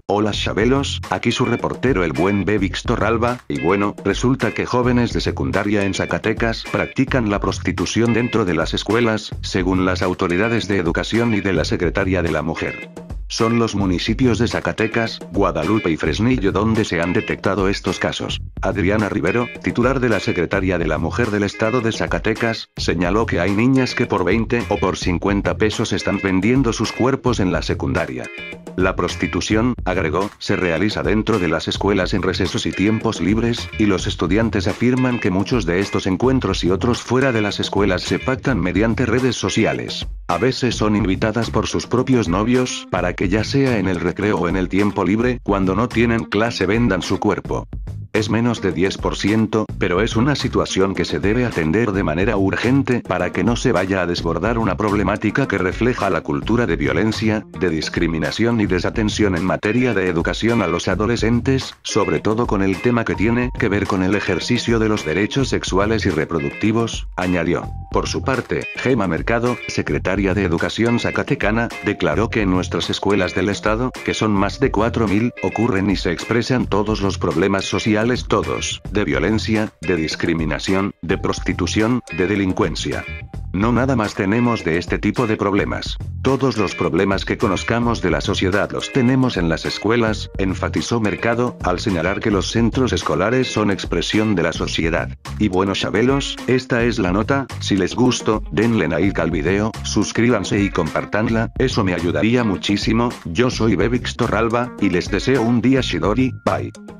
Hola Chabelos, aquí su reportero el buen B. Víctor Alba, y bueno, resulta que jóvenes de secundaria en Zacatecas practican la prostitución dentro de las escuelas, según las autoridades de educación y de la Secretaría de la Mujer. Son los municipios de Zacatecas, Guadalupe y Fresnillo donde se han detectado estos casos. Adriana Rivero, titular de la Secretaría de la Mujer del Estado de Zacatecas, señaló que hay niñas que por 20 o por 50 pesos están vendiendo sus cuerpos en la secundaria. La prostitución, agregó, se realiza dentro de las escuelas en recesos y tiempos libres, y los estudiantes afirman que muchos de estos encuentros y otros fuera de las escuelas se pactan mediante redes sociales. A veces son invitadas por sus propios novios, para que ya sea en el recreo o en el tiempo libre, cuando no tienen clase vendan su cuerpo. Es menos de 10%, pero es una situación que se debe atender de manera urgente para que no se vaya a desbordar una problemática que refleja la cultura de violencia, de discriminación y desatención en materia de educación a los adolescentes, sobre todo con el tema que tiene que ver con el ejercicio de los derechos sexuales y reproductivos, añadió. Por su parte, Gema Mercado, secretaria de Educación zacatecana, declaró que en nuestras escuelas del estado, que son más de 4.000, ocurren y se expresan todos los problemas sociales todos, de violencia, de discriminación, de prostitución, de delincuencia. No nada más tenemos de este tipo de problemas. Todos los problemas que conozcamos de la sociedad los tenemos en las escuelas, enfatizó Mercado, al señalar que los centros escolares son expresión de la sociedad. Y bueno Chabelos, esta es la nota, si les gustó, denle like al video, suscríbanse y compartanla, eso me ayudaría muchísimo, yo soy B. Víctor Alba, y les deseo un día Shidori, bye.